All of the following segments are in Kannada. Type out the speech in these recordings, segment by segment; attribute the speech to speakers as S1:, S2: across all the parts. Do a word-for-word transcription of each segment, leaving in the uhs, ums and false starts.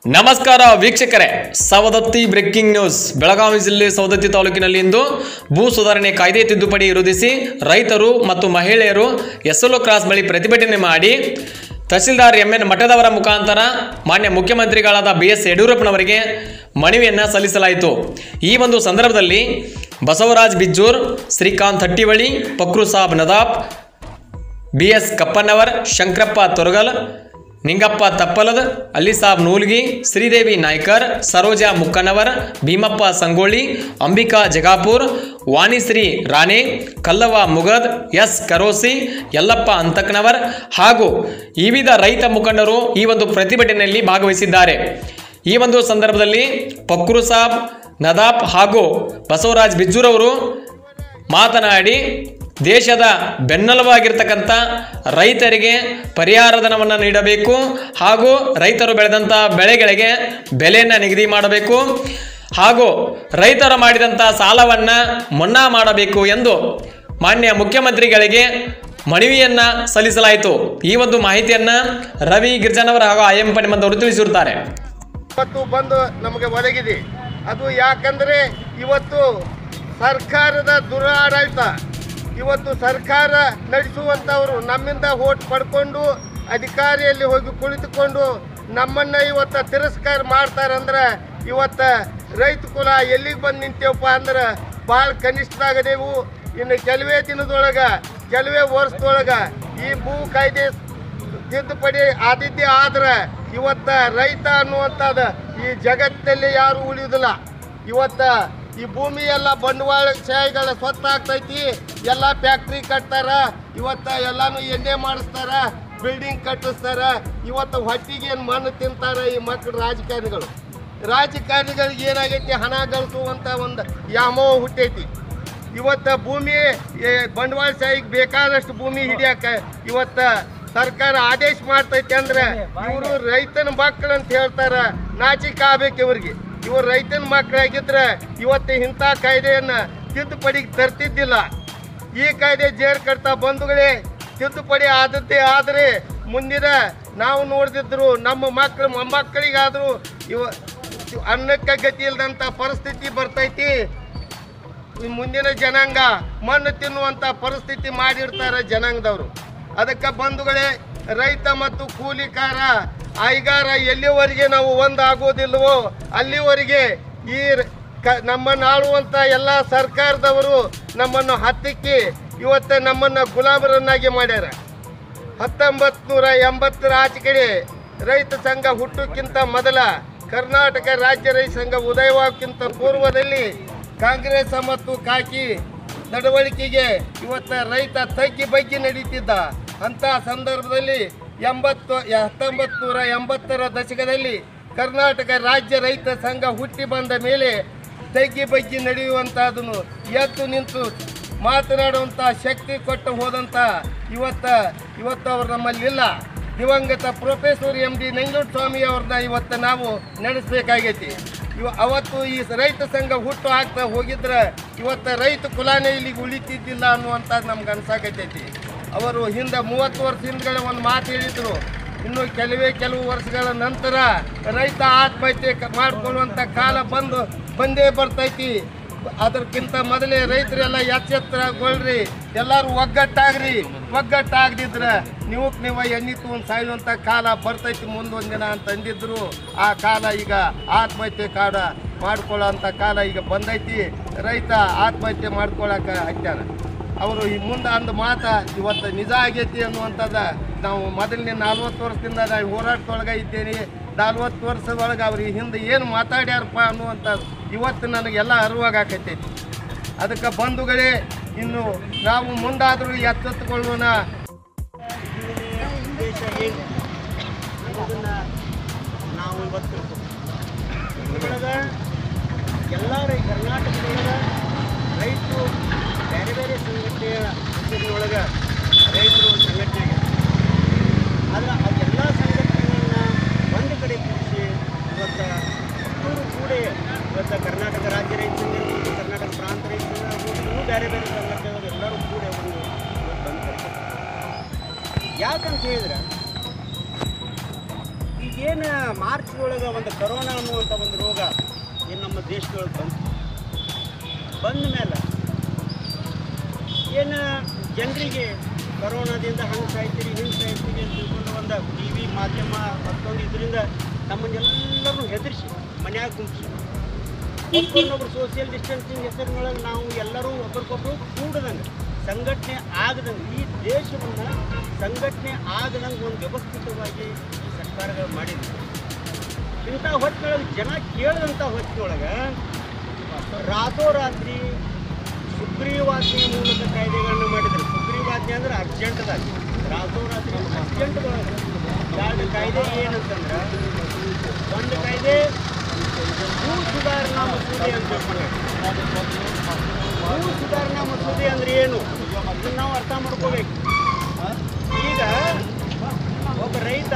S1: ನಮಸ್ಕಾರ ವೀಕ್ಷಕರೇ, ಸವದತ್ತಿ ಬ್ರೇಕಿಂಗ್ ನ್ಯೂಸ್. ಬೆಳಗಾವಿ ಜಿಲ್ಲೆ ಸವದತ್ತಿ ತಾಲೂಕಿನಲ್ಲಿ ಇಂದು ಭೂ ಸುಧಾರಣೆ ಕಾಯ್ದೆ ತಿದ್ದುಪಡಿ ವಿರೋಧಿಸಿ ರೈತರು ಮತ್ತು ಮಹಿಳೆಯರು ಎಸ್ಎಲ್ಒ ಕ್ರಾಸ್ ಬಳಿ ಪ್ರತಿಭಟನೆ ಮಾಡಿ ತಹಸೀಲ್ದಾರ್ ಎಂ ಎನ್ ಮಠದವರ ಮುಖಾಂತರ ಮಾನ್ಯ ಮುಖ್ಯಮಂತ್ರಿಗಳಾದ ಬಿ ಎಸ್ ಯಡಿಯೂರಪ್ಪನವರಿಗೆ ಮನವಿಯನ್ನು ಸಲ್ಲಿಸಲಾಯಿತು. ಈ ಒಂದು ಸಂದರ್ಭದಲ್ಲಿ Basavaraj Bijjur, Shrikant Hattivali, Fakru Sab Nadaf, B S Kappannavar, Shankarappa Toragal, Ningappa Tappalada, Ali Sab Nulgi, Shridevi Naikar, Saroja Mukkanavar, Bhimappa Sangoli, Ambika Jagapur, Vanishri Rane, Kallava Mugad, S ಕರೋಸಿ, Yallappa ಅಂತಕ್ನವರ್ ಹಾಗೂ ವಿವಿಧ ರೈತ ಮುಖಂಡರು ಈ ಒಂದು ಪ್ರತಿಭಟನೆಯಲ್ಲಿ ಭಾಗವಹಿಸಿದ್ದಾರೆ. ಈ ಒಂದು ಸಂದರ್ಭದಲ್ಲಿ ಫಕ್ರು ಸಾಬ್ ನದಾಫ್ ಹಾಗೂ ಬಸವರಾಜ್ ಬಿಜ್ಜೂರ್ ಅವರು ಮಾತನಾಡಿ ದೇಶದ ಬೆನ್ನೆಲುಬಾಗಿರ್ತಕ್ಕಂಥ ರೈತರಿಗೆ ಪರಿಹಾರ ಧನವನ್ನು ನೀಡಬೇಕು ಹಾಗೂ ರೈತರು ಬೆಳೆದಂಥ ಬೆಳೆಗಳಿಗೆ ಬೆಲೆಯನ್ನು ನಿಗದಿ ಮಾಡಬೇಕು ಹಾಗೂ ರೈತರು ಮಾಡಿದಂಥ ಸಾಲವನ್ನು ಮನ್ನಾ ಮಾಡಬೇಕು ಎಂದು ಮಾನ್ಯ ಮುಖ್ಯಮಂತ್ರಿಗಳಿಗೆ ಮನವಿಯನ್ನು ಸಲ್ಲಿಸಲಾಯಿತು. ಈ ಒಂದು ಮಾಹಿತಿಯನ್ನು ರವಿ ಗಿರ್ಜನವರ್ ಹಾಗೂ ಐ ಎಂ ಪಣಿಮಂದವರು ತಿಳಿಸಿರುತ್ತಾರೆ.
S2: ಇವತ್ತು ಬಂದು ನಮಗೆ ಒದಗಿದೆ. ಅದು ಯಾಕಂದರೆ ಇವತ್ತು ಸರ್ಕಾರದ ದುರಾಡಳಿತ, ಇವತ್ತು ಸರ್ಕಾರ ನಡೆಸುವಂಥವರು ನಮ್ಮಿಂದ ಓಟ್ ಪಡ್ಕೊಂಡು ಅಧಿಕಾರಿಯಲ್ಲಿ ಹೋಗಿ ಕುಳಿತುಕೊಂಡು ನಮ್ಮನ್ನು ಇವತ್ತು ತಿರಸ್ಕಾರ ಮಾಡ್ತಾರಂದ್ರೆ ಇವತ್ತು ರೈತ ಕುಲ ಎಲ್ಲಿಗೆ ಬಂದು ನಿಂತೇವಪ್ಪ ಅಂದ್ರೆ ಭಾಳ ಕನಿಷ್ಠಾಗದೇವು. ಇನ್ನು ಕೆಲವೇ ದಿನದೊಳಗೆ ಕೆಲವೇ ವರ್ಷದೊಳಗೆ ಈ ಭೂ ಕಾಯ್ದೆ ತಿದ್ದುಪಡಿ ಆದಿದ್ದೇ ಆದ್ರೆ ಇವತ್ತು ರೈತ ಅನ್ನುವಂಥದ್ದು ಈ ಜಗತ್ತಿನಲ್ಲಿ ಯಾರು ಉಳಿಯೋದಿಲ್ಲ. ಇವತ್ತು ಈ ಭೂಮಿ ಎಲ್ಲ ಬಂಡವಾಳಶಾಹಿಗಳ ಸ್ವತ್ತಾಗ್ತೈತಿ. ಎಲ್ಲ ಫ್ಯಾಕ್ಟ್ರಿ ಕಟ್ತಾರ, ಇವತ್ತು ಎಲ್ಲಾನು ಎಣ್ಣೆ ಮಾಡಿಸ್ತಾರ, ಬಿಲ್ಡಿಂಗ್ ಕಟ್ಟಿಸ್ತಾರ. ಇವತ್ತು ಹೊಟ್ಟಿಗೆ ಏನು ಮಣ್ಣು ತಿಂತಾರೆ ಈ ಮಕ್ಕಳು ರಾಜಕಾರಣಿಗಳು. ರಾಜಕಾರಣಿಗಳಿಗೆ ಏನಾಗೈತಿ, ಹಣ ಗಳಿಸುವಂಥ ಒಂದು ಯಾಮೋ ಹುಟ್ಟೈತಿ. ಇವತ್ತು ಭೂಮಿ ಬಂಡವಾಳಶಾಹಿಗೆ ಬೇಕಾದಷ್ಟು ಭೂಮಿ ಹಿಡಿಯಕ್ಕೆ ಇವತ್ತು ಸರ್ಕಾರ ಆದೇಶ ಮಾಡ್ತೈತಿ ಅಂದ್ರೆ ಇವರು ರೈತನ ಮಕ್ಕಳು ಅಂತ ಹೇಳ್ತಾರ. ನಾಚಿಕೆ ಆಗ್ಬೇಕು ಇವ್ರಿಗೆ. ಇವರು ರೈತನ ಮಕ್ಕಳಾಗಿದ್ರೆ ಇವತ್ತು ಇಂಥ ಕಾಯ್ದೆಯನ್ನು ತಿದ್ದುಪಡಿಗೆ ತರ್ತಿದ್ದಿಲ್ಲ. ಈ ಕಾಯ್ದೆ ಜೇರ್ ಕಟ್ತಾ ಬಂಧುಗಳೇ, ತಿದ್ದುಪಡಿ ಆದದ್ದೇ ಆದರೆ ಮುಂದಿನ ನಾವು ನೋಡಿದ್ರು ನಮ್ಮ ಮಕ್ಕಳು ಮೊಮ್ಮಕ್ಕಳಿಗಾದರೂ ಇವ ಅನ್ನಕ್ಕೆ ಗತಿ ಇಲ್ಲದಂಥ ಪರಿಸ್ಥಿತಿ ಬರ್ತೈತಿ. ಮುಂದಿನ ಜನಾಂಗ ಮಣ್ಣು ತಿನ್ನುವಂಥ ಪರಿಸ್ಥಿತಿ ಮಾಡಿರ್ತಾರೆ ಜನಾಂಗದವರು. ಅದಕ್ಕೆ ಬಂಧುಗಳೇ, ರೈತ ಮತ್ತು ಕೂಲಿಕಾರ ಐಗಾರ ಎಲ್ಲಿವರೆಗೆ ನಾವು ಒಂದು ಆಗೋದಿಲ್ವೋ ಅಲ್ಲಿವರೆಗೆ ಈ ಕ ನಮ್ಮನ್ನು ಆಳುವಂಥ ಎಲ್ಲ ಸರ್ಕಾರದವರು ನಮ್ಮನ್ನು ಹತ್ತಿಕ್ಕಿ ಇವತ್ತು ನಮ್ಮನ್ನು ಗುಲಾಮರನ್ನಾಗಿ ಮಾಡ್ಯಾರ. ಹತ್ತೊಂಬತ್ತು ನೂರ ಎಂಬತ್ತರ ಆಚೆ ಕಡೆ ರೈತ ಸಂಘ ಹುಟ್ಟೋಕ್ಕಿಂತ ಮೊದಲ ಕರ್ನಾಟಕ ರಾಜ್ಯ ರೈತ ಸಂಘ ಉದಯವಾಗಕ್ಕಿಂತ ಪೂರ್ವದಲ್ಲಿ ಕಾಂಗ್ರೆಸ್ ಮತ್ತು ಕಾಕಿ ನಡವಳಿಕೆಗೆ ಇವತ್ತು ರೈತ ತಗ್ಗಿ ಬಗ್ಗಿ ನಡೀತಿದ್ದ. ಅಂಥ ಸಂದರ್ಭದಲ್ಲಿ ಎಂಬತ್ತು ಹತ್ತೊಂಬತ್ತು ನೂರ ಎಂಬತ್ತರ ದಶಕದಲ್ಲಿ ಕರ್ನಾಟಕ ರಾಜ್ಯ ರೈತ ಸಂಘ ಹುಟ್ಟಿ ಬಂದ ಮೇಲೆ ತಗ್ಗಿ ಬಗ್ಗಿ ನಡೆಯುವಂಥದ್ದನ್ನು ಎದ್ದು ನಿಂತು ಮಾತನಾಡುವಂಥ ಶಕ್ತಿ ಕೊಟ್ಟು ಹೋದಂಥ ಇವತ್ತು ಇವತ್ತು ಅವರು ನಮ್ಮಲ್ಲಿಲ್ಲ. ದಿವಂಗತ ಪ್ರೊಫೆಸರ್ ಎಂ ಡಿ ನಂಜುಂಡಸ್ವಾಮಿ ಅವ್ರನ್ನ ಇವತ್ತು ನಾವು ನಡೆಸಬೇಕಾಗೈತಿ. ಇವ ಅವತ್ತು ಈ ರೈತ ಸಂಘ ಹುಟ್ಟು ಹಾಕ್ತಾ ಹೋಗಿದ್ರೆ ಇವತ್ತು ರೈತ ಕುಲಾನೇ ಇಲ್ಲಿಗೆ ಉಳಿತಿದ್ದಿಲ್ಲ ಅನ್ನುವಂಥದ್ದು ನಮ್ಗೆ ಅನ್ಸಾಕೈತೈತಿ. ಅವರು ಹಿಂದೆ ಮೂವತ್ತು ವರ್ಷ ಹಿಂದ್ಗಡೆ ಒಂದು ಮಾತು ಹೇಳಿದರು, ಇನ್ನು ಕೆಲವೇ ಕೆಲವು ವರ್ಷಗಳ ನಂತರ ರೈತ ಆತ್ಮಹತ್ಯೆ ಮಾಡಿಕೊಳ್ಳುವಂಥ ಕಾಲ ಬಂದು ಬಂದೇ ಬರ್ತೈತಿ. ಅದಕ್ಕಿಂತ ಮೊದಲೇ ರೈತರೆಲ್ಲ ಎಚ್ಚೆತ್ತರಗೊಳ್ರಿ, ಎಲ್ಲರೂ ಒಗ್ಗಟ್ಟಾಗ್ರಿ. ಒಗ್ಗಟ್ಟಾಗದಿದ್ರೆ ನೀವು ನೀವು ಎಣ್ಣೆ ತಗೊಂಡು ಸಾಯುವಂಥ ಕಾಲ ಬರ್ತೈತಿ ಮುಂದೊಂದು ದಿನ ಅಂತ ಅಂದಿದ್ರು. ಆ ಕಾಲ ಈಗ ಆತ್ಮಹತ್ಯೆ ಕಾಡ ಮಾಡ್ಕೊಳ್ಳೋ ಅಂಥ ಕಾಲ ಈಗ ಬಂದೈತಿ. ರೈತ ಆತ್ಮಹತ್ಯೆ ಮಾಡ್ಕೊಳಕ್ಕೆ ಹಚ್ಚಾರ. ಅವರು ಈ ಮುಂದೆ ಅಂದ ಮಾತು ಇವತ್ತು ನಿಜ ಆಗೈತಿ ಅನ್ನುವಂಥದ್ದು ನಾವು ಮೊದಲನೇ ನಲ್ವತ್ತು ವರ್ಷದಿಂದ ನಾವು ಹೋರಾಟದೊಳಗೆ ಇದ್ದೇನೆ. ನಲ್ವತ್ತು ವರ್ಷದೊಳಗೆ ಅವ್ರಿಗೆ ಹಿಂದೆ ಏನು ಮಾತಾಡ್ಯಾರಪ್ಪ ಅನ್ನುವಂಥದ್ದು ಇವತ್ತು ನನಗೆಲ್ಲ ಅರಿವಾಗತೈತಿ. ಅದಕ್ಕೆ ಬಂಧುಗಳೇ, ಇನ್ನು ನಾವು ಮುಂದಾದರೂ ಎಚ್ಚೆತ್ತುಕೊಳ್ಳೋಣ.
S3: ಉದ್ದೇಶ ಏನು ಅನ್ನೋದನ್ನು ನಾವು ಇವತ್ತು ಇದ್ರೊಳಗೆ ಎಲ್ಲ ರೈ ಕರ್ನಾಟಕದೊಳಗೆ ರೈತರು ಬೇರೆ ಬೇರೆ ಸಂಘಟನೆಯ ಒಳಗೆ ರೈತರು ಸಂಘಟನೆ ಆದರೆ ಆ ಎಲ್ಲ ಸಂಘಟನೆಗಳನ್ನು ಒಂದು ಕಡೆ ಕೂಡಿಸಿ ಇವತ್ತು ಇಬ್ಬರು ಕೂಡ ಇವತ್ತು ಕರ್ನಾಟಕ ರಾಜ್ಯ ರೈತ ಸಂಘ ಇರ್ಬೋದು, ಕರ್ನಾಟಕ ಪ್ರಾಂತ ರೈತ ಸಂಘ ಇರ್ಬೋದು, ಇನ್ನೂ ಬೇರೆ ಬೇರೆ ಸಂಘಟನೆಗಳು ಎಲ್ಲರೂ ಕೂಡ ಒಂದು ಇವತ್ತು ಬಂದು ಯಾಕಂತ ಹೇಳಿದ್ರೆ ಈ ಈಗೇನು ಮಾರ್ಚ್ ಒಳಗೆ ಒಂದು ಕರೋನಾ ಅನ್ನುವಂಥ ಒಂದು ರೋಗ ಏನು ನಮ್ಮ ದೇಶದೊಳಗೆ ಬಂತು ಬಂದ ಮೇಲೆ ಏನು ಜನರಿಗೆ ಕರೋನಾದಿಂದ ಹಂಗೆ ಸಾಯ್ತೀರಿ ಹಿಂಗೆ ಸಾಯ್ತೀರಿ ಅಂತ ತಿಳ್ಕೊಂಡು ಒಂದು ಟಿ ವಿ ಮಾಧ್ಯಮ ಮತ್ತೊಂದು ಇದರಿಂದ ನಮ್ಮನ್ನೆಲ್ಲರೂ ಹೆದರಿಸಿ ಮನ್ಯಾಗ ಕುಂತಿಸಿ ಒಬ್ಬರನ್ನೊಬ್ರು ಸೋಷಿಯಲ್ ಡಿಸ್ಟೆನ್ಸಿಂಗ್ ಹೆಸರಿನೊಳಗೆ ನಾವು ಎಲ್ಲರೂ ಒಬ್ರಿಗೊಬ್ರು ಕೂಡದಂಗೆ ಸಂಘಟನೆ ಆಗದಂಗೆ ಈ ದೇಶವನ್ನು ಸಂಘಟನೆ ಆಗದಂಗೆ ಒಂದು ವ್ಯವಸ್ಥಿತವಾಗಿ ಈ ಸರ್ಕಾರಗಳು ಮಾಡಿದ್ವಿ. ಇಂಥ ಹೊತ್ತಿನೊಳಗೆ ಜನ ಕೇಳಿದಂಥ ಹೊತ್ತಿನೊಳಗೆ ರಾತ್ರೋರಾತ್ರಿ ಸುಗ್ರೀವಾಜ್ಞೆ ಮೂಲಕ ಕಾಯ್ದೆಗಳನ್ನ ಮಾಡಿದ್ರು. ಸುಗ್ರೀವಾಜ್ಞೆ ಅಂದ್ರೆ ಅರ್ಜೆಂಟ್ದಾಗ ರಾತ್ರೋರಾತ್ರಿ ಅರ್ಜೆಂಟ್ದೊಳಗೆ ಎರಡು ಕಾಯ್ದೆ ಏನಂತಂದ್ರೆ ಒಂದು ಕಾಯ್ದೆ ಭೂ ಸುಧಾರಣಾ ಮಸೂದೆ ಅಂತ ತಿಳ್ಕೊಂಡ್ರೆ ಭೂ ಸುಧಾರಣಾ ಮಸೂದೆ ಅಂದ್ರೆ ಏನು ಅದನ್ನು ನಾವು ಅರ್ಥ ಮಾಡ್ಕೋಬೇಕು. ಈಗ ಒಬ್ಬ ರೈತ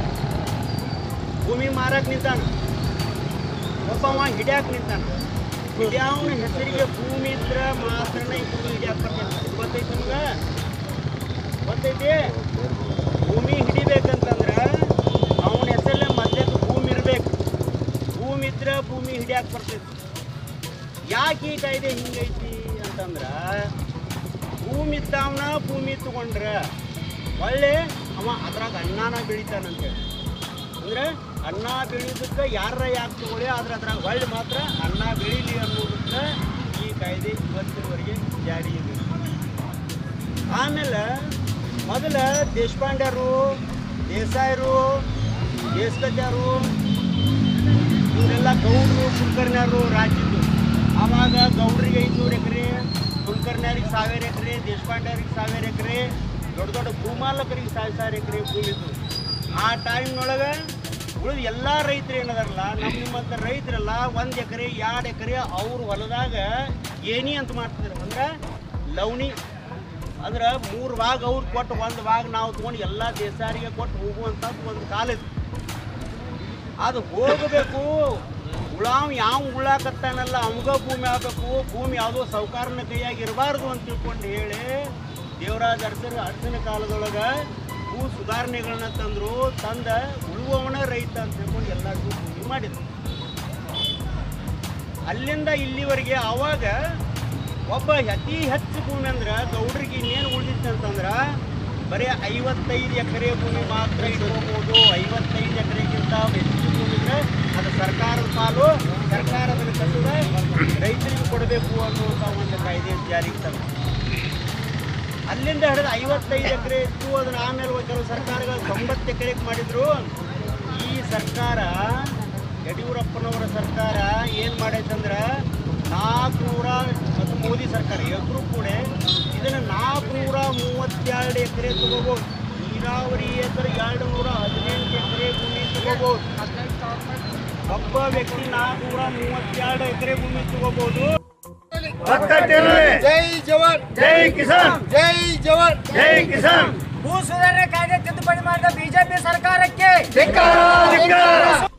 S3: ಭೂಮಿ ಮಾರಕ್ಕೆ ನಿಂತಾನ, ಒಬ್ಬವ ಹಿಡಿಯಾಕೆ ನಿಂತಾನ. ಹಿಡಿಯವನ ಹೆಸರಿಗೆ ಭೂಮಿ ಇದ್ರೆ ಮಾತ್ರನೇ ಈ ಭೂಮಿ ಹಿಡಿಯಾಕೆ ಬರ್ತೈತೆ. ಗೊತ್ತೈತಿ ನಿಮ್ಗೆ? ಗೊತ್ತೈತಿ? ಭೂಮಿ ಹಿಡಿಬೇಕಂತಂದ್ರೆ ಅವನ ಹೆಸರಲ್ಲೇ ಮೊದಲಕ್ಕೆ ಭೂಮಿ ಇರಬೇಕು. ಭೂಮಿ ಇದ್ರೆ ಭೂಮಿ ಹಿಡಿಯಾಕೆ ಬರ್ತೈತಿ. ಯಾಕೆ ಈ ಕಾಯ್ದೆ ಹಿಂಗೈತಿ ಅಂತಂದ್ರೆ ಭೂಮಿ ಇದ್ದವನ ಭೂಮಿ ತಗೊಂಡ್ರೆ ಒಳ್ಳೆ ಅವ ಅದ್ರಾಗ ಅನ್ನನ ಬೆಳಿತಾನಂತೇಳಿ. ಅಂದರೆ ಅನ್ನ ಬೆಳೆಯೋದಕ್ಕೆ ಯಾರ ಯಾಕೆ ತಗೊಳ್ಳಿ ಆದ್ರೆ ಅದ್ರಾಗ ಒಳ್ಳೆ ಮಾತ್ರ ಅನ್ನ ಬೆಳೀಲಿ ಅನ್ನೋದಕ್ಕೆ ಈ ಕಾಯ್ದೆ ಇವತ್ತಿನವರೆಗೆ ಜಾರಿ ಇದೆ. ಆಮೇಲೆ ಮೊದಲ ದೇಶಪಾಂಡ್ಯರು, ದೇಸಾಯರು, ದೇಶಕತ್ಯಾರು ಇವರೆಲ್ಲ ಗೌಡರು ಕುಲಕರ್ಣಿಯರು ರಾಜ್ಯದ್ದು. ಆವಾಗ ಗೌಡರಿಗೆ ಐದುನೂರು ಎಕರೆ, ಕುಲಕರ್ಣಿಯರಿಗೆ ಸಾವಿರ ಎಕರೆ, ದೇಶಪಾಂಡ್ಯರಿಗೆ ಸಾವಿರ ಎಕರೆ, ದೊಡ್ಡ ದೊಡ್ಡ ಭೂಮಾಲಕರಿಗೆ ಸಾವಿರ ಸಾವಿರ ಎಕರೆ ಭೂಮಿ ಇತ್ತು. ಆ ಟೈಮ್ನೊಳಗೆ ಉಳಿದ ಎಲ್ಲ ರೈತರು ಏನದಾರಲ್ಲ ನಮ್ಮ ನಿಮ್ಮಂಥ ರೈತರೆಲ್ಲ ಒಂದು ಎಕರೆ ಎರಡು ಎಕರೆ ಅವ್ರ ಹೊಲದಾಗ ಏನಿ ಅಂತ ಮಾಡ್ತಿದ್ರು. ಅಂದ್ರೆ ಲವಣಿ ಅಂದ್ರೆ ಮೂರು ಭಾಗ ಅವ್ರು ಕೊಟ್ಟು ಒಂದು ಭಾಗ ನಾವು ತೊಗೊಂಡು ಎಲ್ಲ ದೇಶಾರಿಗೆ ಕೊಟ್ಟು ಹೋಗುವಂಥದ್ದು ಒಂದು ಕಾಲೇಜ್. ಅದು ಹೋಗಬೇಕು ಉಳಾವ್ ಯಾವ ಉಳಾಕತ್ತಾನಲ್ಲ ಅಮ್ಗ ಭೂಮಿ ಆಗಬೇಕು. ಭೂಮಿ ಯಾವುದೋ ಸಾಹುಕಾರನ ಕೈಯಾಗಿ ಇರಬಾರ್ದು ಅಂತ ತಿಳ್ಕೊಂಡು ಹೇಳಿ ದೇವರಾಜ ಅರಸರ ಅರಸನ ಕಾಲದೊಳಗೆ ಭೂ ಸುಧಾರಣೆಗಳನ್ನ ತಂದರು. ತಂದ ಉಳುವವನ ರೈತ ಅಂತ ತಿಳ್ಕೊಂಡು ಎಲ್ಲರಿಗೂ ಭೂಮಿ ಮಾಡಿದ್ರು. ಅಲ್ಲಿಂದ ಇಲ್ಲಿವರೆಗೆ ಆವಾಗ ಒಬ್ಬ ಅತಿ ಹೆಚ್ಚು ಭೂಮಿ ಅಂದ್ರೆ ಗೌಡ್ರಿಗೆ ಇನ್ನೇನು ಉಳಿದಿತ್ತು ಅಂತಂದ್ರೆ ಬರೀ ಐವತ್ತೈದು ಎಕರೆ ಭೂಮಿ ಮಾತ್ರ ಇಟ್ಕೋಬೋದು. ಐವತ್ತೈದು ಎಕರೆಗಿಂತ ಹೆಚ್ಚು ಭೂಮಿ ಇದ್ರೆ ಅದು ಸರ್ಕಾರದ ಪಾಲು, ಸರ್ಕಾರ ಅದನ್ನು ಕಟ್ಟದ ರೈತರಿಗೆ ಕೊಡಬೇಕು ಅನ್ನುವಂಥ ಒಂದು ಕಾಯ್ದೆ ಜಾರಿಗೆ ತಂದು ಅಲ್ಲಿಂದ ಹಿಡಿದು ಐವತ್ತೈದು ಎಕರೆ ಇತ್ತು. ಅದನ್ನು ಆಮೇಲೆ ಕೆಲವು ಸರ್ಕಾರಗಳು ತೊಂಬತ್ತು ಎಕರೆಗೆ ಮಾಡಿದ್ರು. ಈ ಸರ್ಕಾರ ಯಡಿಯೂರಪ್ಪನವರ ಸರ್ಕಾರ ಏನು ಮಾಡೈತಂದ್ರೆ ನಾಲ್ಕುನೂರ ಮತ್ತು ಮೋದಿ ಸರ್ಕಾರ ಎಲ್ರೂ ಕೂಡ ಇದನ್ನು ನಾಲ್ಕುನೂರ ಮೂವತ್ತೆರಡು ಎಕರೆ ತಗೋಬೋದು. ನೀರಾವರಿ ಎಕರೆ ಎರಡು ನೂರ ಹದಿನೆಂಟು ಎಕರೆ ಭೂಮಿ ತಗೋಬೋದು. ಒಬ್ಬ ವ್ಯಕ್ತಿ ನಾಲ್ಕುನೂರ ಮೂವತ್ತೆರಡು ಎಕರೆ ಭೂಮಿ ತಗೋಬಹುದು.
S2: ಜೈ ಜವಾನ್
S3: ಜೈ ಕಿಸಾನ್,
S2: ಜೈ ಜವಾನ್
S3: ಜೈ ಕಿಸಾನ್.
S4: ಭೂ ಸುಧಾರಣೆ ಕಾಯ್ದೆ ತಿದ್ದುಪಡಿ ಮಾಡಿದ ಬಿಜೆಪಿ ಸರ್ಕಾರಕ್ಕೆ
S2: ಧಿಕ್ಕಾರ.